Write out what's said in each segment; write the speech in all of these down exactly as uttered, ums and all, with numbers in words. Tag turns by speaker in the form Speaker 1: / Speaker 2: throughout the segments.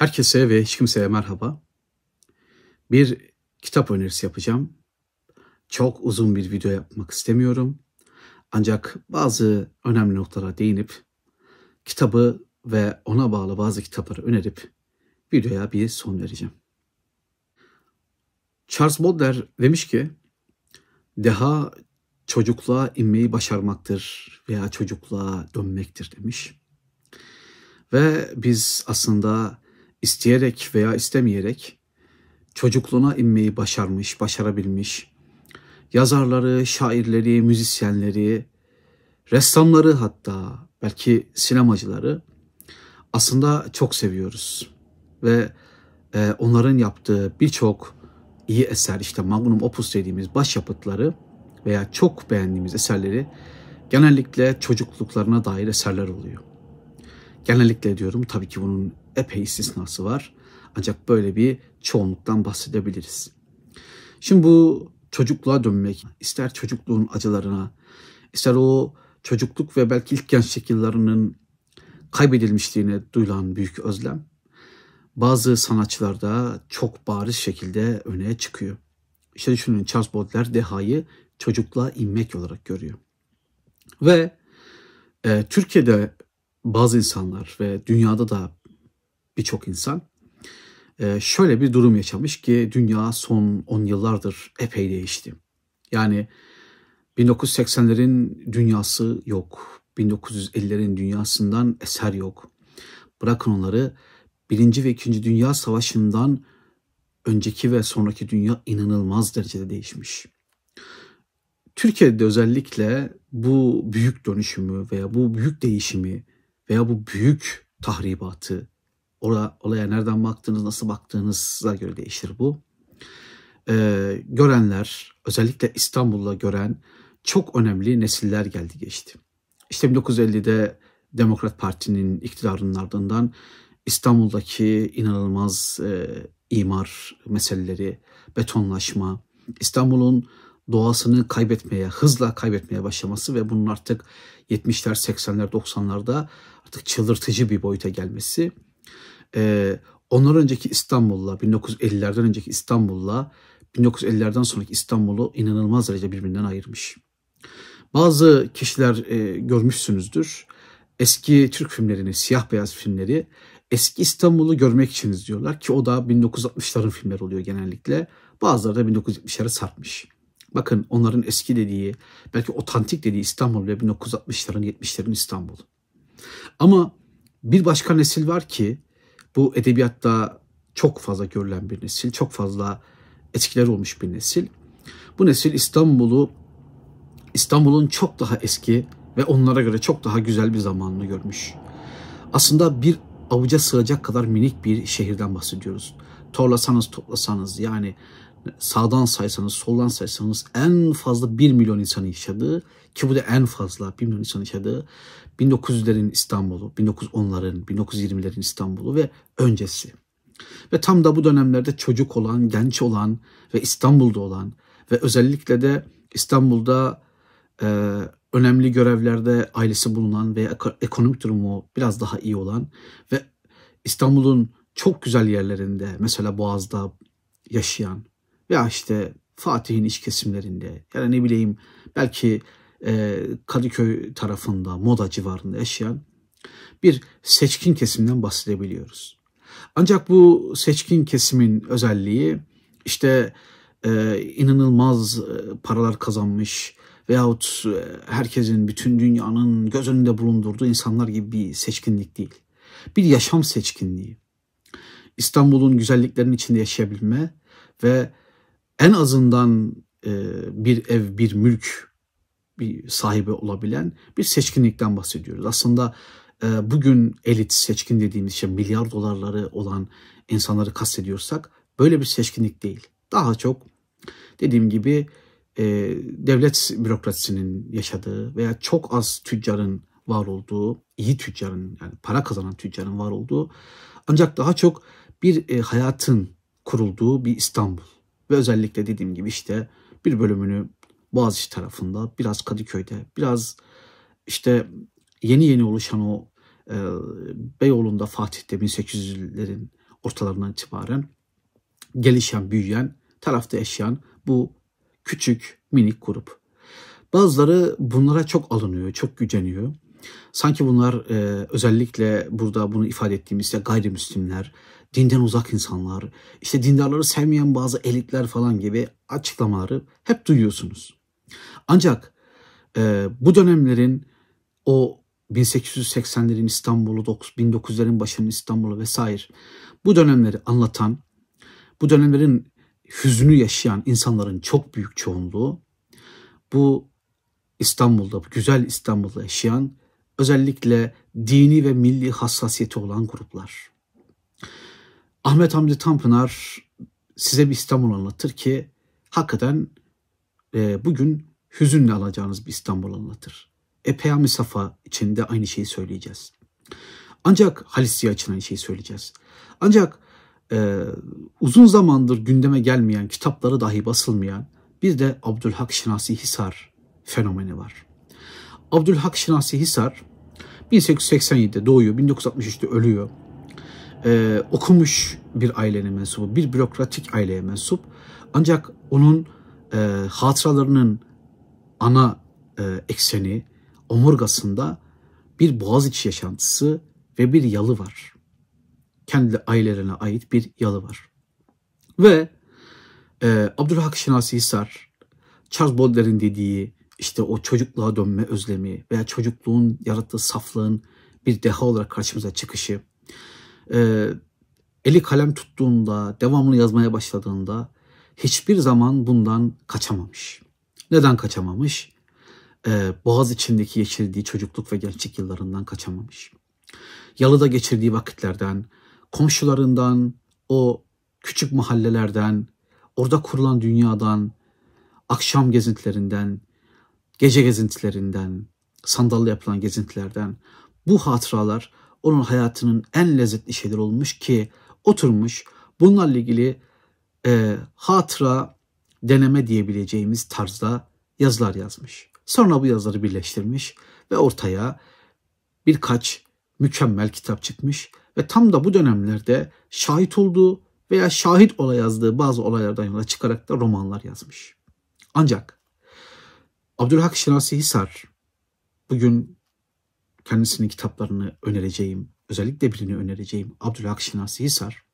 Speaker 1: Herkese ve hiç kimseye merhaba. Bir kitap önerisi yapacağım. Çok uzun bir video yapmak istemiyorum. Ancak bazı önemli noktalara değinip kitabı ve ona bağlı bazı kitapları önerip videoya bir son vereceğim. Charles Baudelaire demiş ki, deha çocukluğa inmeyi başarmaktır veya çocukluğa dönmektir demiş. Ve biz aslında isteyerek veya istemeyerek çocukluğuna inmeyi başarmış, başarabilmiş yazarları, şairleri, müzisyenleri, ressamları, hatta belki sinemacıları aslında çok seviyoruz. Ve e, onların yaptığı birçok iyi eser, işte magnum opus dediğimiz başyapıtları veya çok beğendiğimiz eserleri genellikle çocukluklarına dair eserler oluyor. Genellikle diyorum, tabii ki bunun epey istisnası var. Ancak böyle bir çoğunluktan bahsedebiliriz. Şimdi bu çocukluğa dönmek, ister çocukluğun acılarına, ister o çocukluk ve belki ilk gençlik yıllarının kaybedilmişliğine duyulan büyük özlem, bazı sanatçılarda çok bariz şekilde öne çıkıyor. İşte düşünün, Charles Baudelaire dehayı çocukluğa inmek olarak görüyor. Ve e, Türkiye'de bazı insanlar ve dünyada da birçok insan e, şöyle bir durum yaşamış ki dünya son on yıllardır epey değişti. Yani bin dokuz yüz seksenlerin dünyası yok. bin dokuz yüz ellilerin dünyasından eser yok. Bırakın onları, Birinci ve İkinci Dünya Savaşı'ndan önceki ve sonraki dünya inanılmaz derecede değişmiş. Türkiye'de özellikle bu büyük dönüşümü veya bu büyük değişimi veya bu büyük tahribatı, olaya nereden baktığınız, nasıl baktığınıza göre değişir bu. Ee, görenler, özellikle İstanbul'da gören çok önemli nesiller geldi geçti. İşte bin dokuz yüz ellide Demokrat Parti'nin iktidarının ardından İstanbul'daki inanılmaz e, imar meseleleri, betonlaşma, İstanbul'un doğasını kaybetmeye, hızla kaybetmeye başlaması ve bunun artık yetmişler, seksenler, doksanlarda artık çıldırtıcı bir boyuta gelmesi, e, ondan önceki İstanbul'la, bin dokuz yüz ellilerden önceki İstanbul'la bin dokuz yüz ellilerden sonraki İstanbul'u inanılmaz derece birbirinden ayırmış. Bazı kişiler e, görmüşsünüzdür. Eski Türk filmlerini, siyah beyaz filmleri eski İstanbul'u görmek için izliyorlar ki o da bin dokuz yüz altmışların filmleri oluyor genellikle. Bazıları da bin dokuz yüz yetmişlere sarkmış. Bakın, onların eski dediği, belki otantik dediği İstanbul bile bin dokuz yüz altmışların, yetmişlerin İstanbul. Ama bir başka nesil var ki bu edebiyatta çok fazla görülen bir nesil, çok fazla etkileri olmuş bir nesil. Bu nesil İstanbul'u, İstanbul'un çok daha eski ve onlara göre çok daha güzel bir zamanını görmüş. Aslında bir avuca sığacak kadar minik bir şehirden bahsediyoruz. Torlasanız toplasanız, yani sağdan saysanız soldan saysanız en fazla bir milyon insanın yaşadığı, ki bu da en fazla bir milyon insanın yaşadığı bin dokuz yüzlerin İstanbul'u, bin dokuz yüz onların, bin dokuz yüz yirmilerin İstanbul'u ve öncesi. Ve tam da bu dönemlerde çocuk olan, genç olan ve İstanbul'da olan ve özellikle de İstanbul'da e, önemli görevlerde ailesi bulunan ve ekonomik durumu biraz daha iyi olan ve İstanbul'un çok güzel yerlerinde, mesela Boğaz'da yaşayan veya işte Fatih'in iç kesimlerinde ya da ne bileyim belki e, Kadıköy tarafında, Moda civarında yaşayan bir seçkin kesimden bahsedebiliyoruz. Ancak bu seçkin kesimin özelliği işte e, inanılmaz e, paralar kazanmış veyahut e, herkesin, bütün dünyanın göz önünde bulundurduğu insanlar gibi bir seçkinlik değil. Bir yaşam seçkinliği. İstanbul'un güzelliklerinin içinde yaşayabilme ve en azından e, bir ev, bir mülk bir sahibi olabilen bir seçkinlikten bahsediyoruz. Aslında e, bugün elit seçkin dediğimiz şey, milyar dolarları olan insanları kastediyorsak böyle bir seçkinlik değil. Daha çok dediğim gibi e, devlet bürokrasisinin yaşadığı veya çok az tüccarın var olduğu, iyi tüccarın, yani para kazanan tüccarın var olduğu, ancak daha çok bir e, hayatın kurulduğu bir İstanbul. Ve özellikle dediğim gibi işte bir bölümünü Boğaziçi tarafında, biraz Kadıköy'de, biraz işte yeni yeni oluşan o e, Beyoğlu'nda, Fatih'te bin sekiz yüzlerin ortalarından itibaren gelişen, büyüyen, tarafta yaşayan bu küçük, minik grup. Bazıları bunlara çok alınıyor, çok güceniyor. Sanki bunlar e, özellikle burada bunu ifade ettiğimizde gayrimüslimler, dinden uzak insanlar, işte dindarları sevmeyen bazı elitler falan gibi açıklamaları hep duyuyorsunuz. Ancak e, bu dönemlerin o bin sekiz yüz seksenlerin İstanbul'u, bin dokuz yüzlerin başının İstanbul'u vesaire bu dönemleri anlatan, bu dönemlerin hüznü yaşayan insanların çok büyük çoğunluğu bu İstanbul'da, bu güzel İstanbul'da yaşayan, özellikle dini ve milli hassasiyeti olan gruplar. Ahmet Hamdi Tanpınar size bir İstanbul anlatır ki hakikaten e, bugün hüzünle alacağınız bir İstanbul anlatır. E, Peyami Safa için de aynı şeyi söyleyeceğiz. Ancak Halis Ziya için aynı şeyi söyleyeceğiz. Ancak e, uzun zamandır gündeme gelmeyen, kitapları dahi basılmayan bir de Abdülhak Şinasi Hisar fenomeni var. Abdülhak Şinasi Hisar bin sekiz yüz seksen yedide doğuyor, bin dokuz yüz altmış üçte ölüyor. Ee, okumuş bir ailenin mensubu, bir bürokratik aileye mensup. Ancak onun e, hatıralarının ana e, ekseni, omurgasında bir Boğaziçi yaşantısı ve bir yalı var. Kendi ailelerine ait bir yalı var. Ve e, Abdülhak Şinasi Hisar, Charles Baudelaire'in dediği işte o çocukluğa dönme özlemi veya çocukluğun yarattığı saflığın bir deha olarak karşımıza çıkışı, e, eli kalem tuttuğunda, devamlı yazmaya başladığında hiçbir zaman bundan kaçamamış. Neden kaçamamış? E, Boğaziçi'ndeki geçirdiği çocukluk ve gençlik yıllarından kaçamamış. Yalıda geçirdiği vakitlerden, komşularından, o küçük mahallelerden, orada kurulan dünyadan, akşam gezintilerinden, gece gezintilerinden, sandalla yapılan gezintilerden bu hatıralar onun hayatının en lezzetli şeyler olmuş ki oturmuş bunlarla ilgili e, hatıra deneme diyebileceğimiz tarzda yazılar yazmış. Sonra bu yazıları birleştirmiş ve ortaya birkaç mükemmel kitap çıkmış ve tam da bu dönemlerde şahit olduğu veya şahit ola yazdığı bazı olaylardan yola çıkarak da romanlar yazmış. Ancak Abdülhak Şinasi Hisar, bugün kendisinin kitaplarını önereceğim, özellikle birini önereceğim Abdülhak Şinasi Hisar,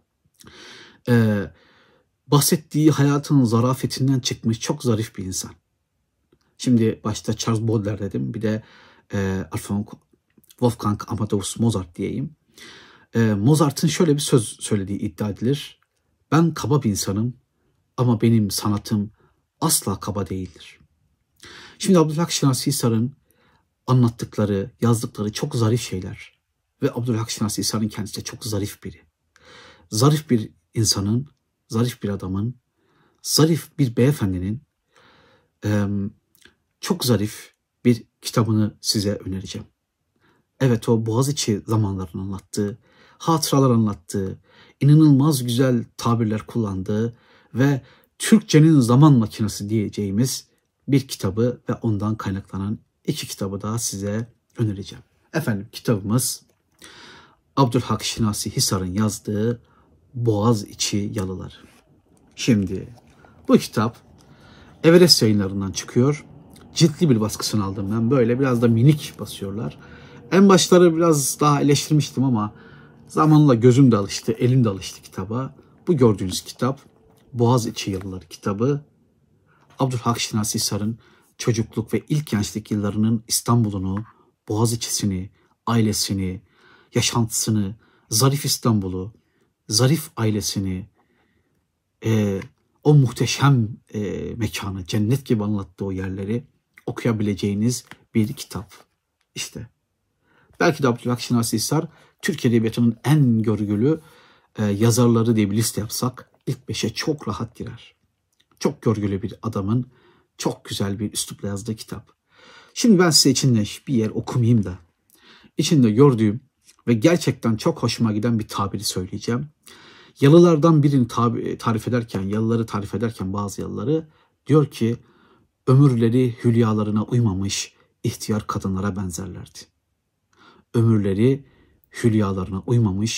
Speaker 1: e, bahsettiği hayatının zarafetinden çıkmış çok zarif bir insan. Şimdi başta Charles Baudelaire dedim, bir de e, Wolfgang Amadeus Mozart diyeyim. E, Mozart'ın şöyle bir söz söylediği iddia edilir. Ben kaba bir insanım ama benim sanatım asla kaba değildir. Şimdi Abdülhak Şinasi Hisar'ın anlattıkları, yazdıkları çok zarif şeyler. Ve Abdülhak Şinasi Hisar'ın kendisi de çok zarif biri. Zarif bir insanın, zarif bir adamın, zarif bir beyefendinin e, çok zarif bir kitabını size önereceğim. Evet, o Boğaziçi zamanlarını anlattığı, hatıralar anlattığı, inanılmaz güzel tabirler kullandığı ve Türkçenin zaman makinesi diyeceğimiz bir kitabı ve ondan kaynaklanan iki kitabı daha size önereceğim. Efendim, kitabımız Abdülhak Şinasi Hisar'ın yazdığı Boğaziçi Yalıları. Şimdi bu kitap Everest Yayınlarından çıkıyor. Ciltli bir baskısını aldım ben. Böyle biraz da minik basıyorlar. En başları biraz daha eleştirmiştim ama zamanla gözüm de alıştı, elim de alıştı kitaba. Bu gördüğünüz kitap Boğaziçi Yalıları kitabı. Abdülhak Şinasi Hisar'ın çocukluk ve ilk gençlik yıllarının İstanbul'unu, Boğaziçi'sini, ailesini, yaşantısını, zarif İstanbul'u, zarif ailesini, e, o muhteşem e, mekanı, cennet gibi anlattığı o yerleri okuyabileceğiniz bir kitap. İşte belki de Abdülhak Şinasi Hisar Türk Edebiyatı'nın en görgülü e, yazarları diye bir liste yapsak ilk beşe çok rahat girer. Çok görgülü bir adamın çok güzel bir üslupla yazdığı kitap. Şimdi ben size içinde bir yer okumayayım da içinde gördüğüm ve gerçekten çok hoşuma giden bir tabiri söyleyeceğim. Yalılardan birini tarif ederken, yalıları tarif ederken bazı yalıları diyor ki ömürleri hülyalarına uymamış ihtiyar kadınlara benzerlerdi. Ömürleri hülyalarına uymamış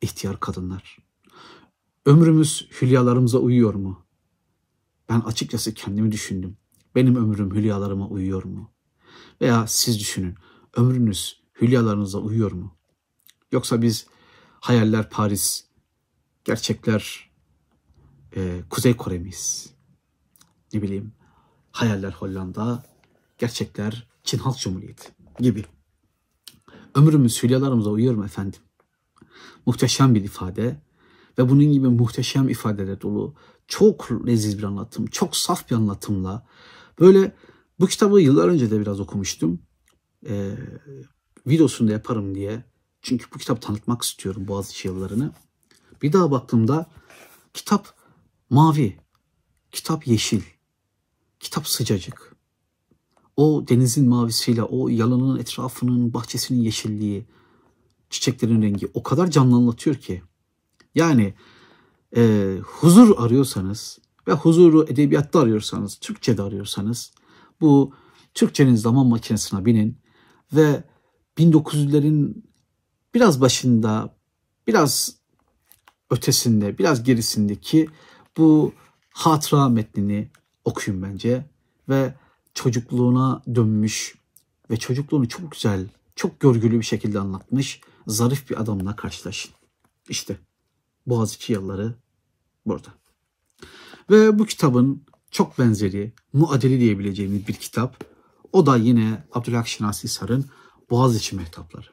Speaker 1: ihtiyar kadınlar. Ömrümüz hülyalarımıza uyuyor mu? Ben açıkçası kendimi düşündüm. Benim ömrüm hülyalarıma uyuyor mu? Veya siz düşünün, ömrünüz hülyalarınıza uyuyor mu? Yoksa biz hayaller Paris, gerçekler e, Kuzey Kore miyiz? Ne bileyim, hayaller Hollanda, gerçekler Çin Halk Cumhuriyeti gibi. Ömrümüz hülyalarımıza uyuyor mu efendim? Muhteşem bir ifade ve bunun gibi muhteşem ifadeler dolu çok leziz bir anlatım, çok saf bir anlatımla böyle bu kitabı yıllar önce de biraz okumuştum. Ee, videosunu da yaparım diye. Çünkü bu kitabı tanıtmak istiyorum, Boğaziçi yıllarını. Bir daha baktığımda kitap mavi, kitap yeşil, kitap sıcacık. O denizin mavisiyle, o yalanın etrafının, bahçesinin yeşilliği, çiçeklerin rengi o kadar canlı anlatıyor ki. Yani e, huzur arıyorsanız ve huzuru edebiyatta arıyorsanız, Türkçe'de arıyorsanız bu Türkçenin zaman makinesine binin ve bin dokuz yüzlerin biraz başında, biraz ötesinde, biraz gerisindeki bu hatıra metnini okuyun bence ve çocukluğuna dönmüş ve çocukluğunu çok güzel, çok görgülü bir şekilde anlatmış zarif bir adamla karşılaşın. İşte Boğaziçi yılları burada. Ve bu kitabın çok benzeri, muadili diyebileceğimiz bir kitap. O da yine Abdülhak Şinasi Hisar'ın Boğaziçi Mehtapları.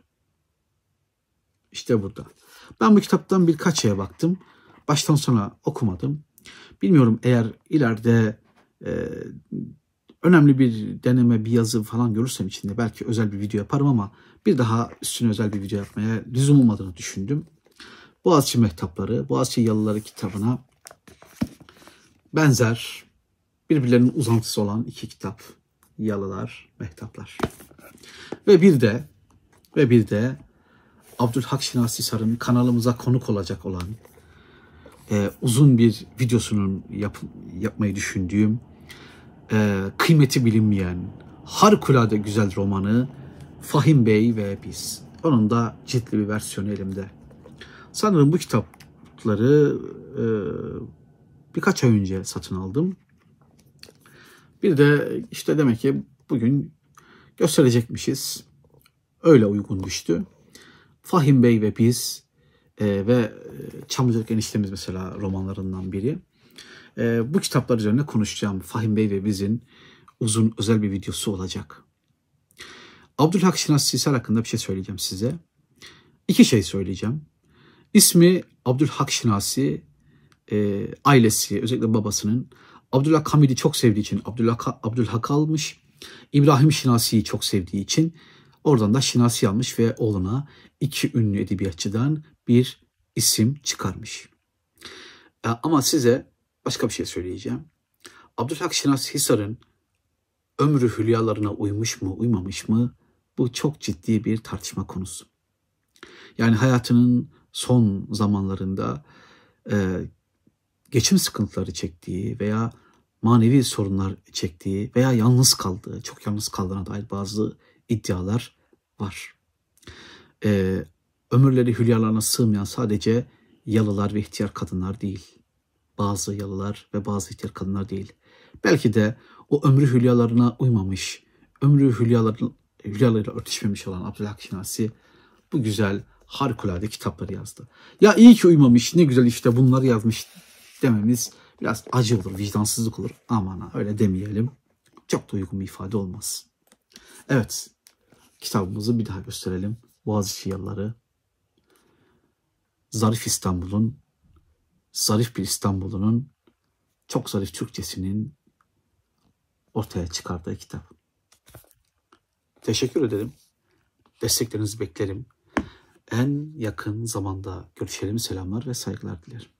Speaker 1: İşte burada. Ben bu kitaptan birkaç şeye baktım. Baştan sona okumadım. Bilmiyorum, eğer ileride e, önemli bir deneme, bir yazı falan görürsem içinde belki özel bir video yaparım ama bir daha üstüne özel bir video yapmaya lüzum olmadığını düşündüm. Boğaziçi Mehtapları, Boğaziçi Yalıları kitabına benzer, birbirlerinin uzantısı olan iki kitap. Yalılar, Mehtaplar. Ve bir de ve bir de Abdülhak Şinasi Hisar'ın kanalımıza konuk olacak olan e, uzun bir videosunun yap, yapmayı düşündüğüm e, kıymeti bilinmeyen harikulade güzel romanı Fahim Bey ve Biz. Onun da ciltli bir versiyonu elimde. Sanırım bu kitapları e, birkaç ay önce satın aldım. Bir de işte demek ki bugün gösterecekmişiz. Öyle uygun düştü. Fahim Bey ve Biz e, ve Çamlıca'daki Eniştemiz mesela romanlarından biri. E, bu kitaplar üzerine konuşacağım. Fahim Bey ve Biz'in uzun özel bir videosu olacak. Abdülhak Şinasi Hisar hakkında bir şey söyleyeceğim size. İki şey söyleyeceğim. İsmi Abdülhak Şinasi, e, ailesi özellikle babasının Abdülhak Hamid'i çok sevdiği için Abdülhak, Abdülhak almış. İbrahim Şinasi'yi çok sevdiği için oradan da Şinasi almış ve oğluna iki ünlü edebiyatçıdan bir isim çıkarmış. E, ama size başka bir şey söyleyeceğim. Abdülhak Şinasi Hisar'ın ömrü hülyalarına uymuş mu, uymamış mı? Bu çok ciddi bir tartışma konusu. Yani hayatının son zamanlarında e, geçim sıkıntıları çektiği veya manevi sorunlar çektiği veya yalnız kaldığı, çok yalnız kaldığına dair bazı iddialar var. E, ömürleri hülyalarına sığmayan sadece yalılar ve ihtiyar kadınlar değil. Bazı yalılar ve bazı ihtiyar kadınlar değil. Belki de o ömrü hülyalarına uymamış, ömrü hülyalarıyla, hülyalarıyla örtüşmemiş olan Abdülhak Şinasi bu güzel, harikulade kitapları yazdı. Ya iyi ki uymamış, ne güzel işte bunları yazmış dememiz biraz acı olur, vicdansızlık olur. Aman öyle demeyelim. Çok da uygun bir ifade olmaz. Evet, kitabımızı bir daha gösterelim. Boğaziçi Yalıları. Zarif İstanbul'un, zarif bir İstanbul'un çok zarif Türkçesinin ortaya çıkardığı kitap. Teşekkür ederim. Desteklerinizi beklerim. En yakın zamanda görüşelim. Selamlar ve saygılar dilerim.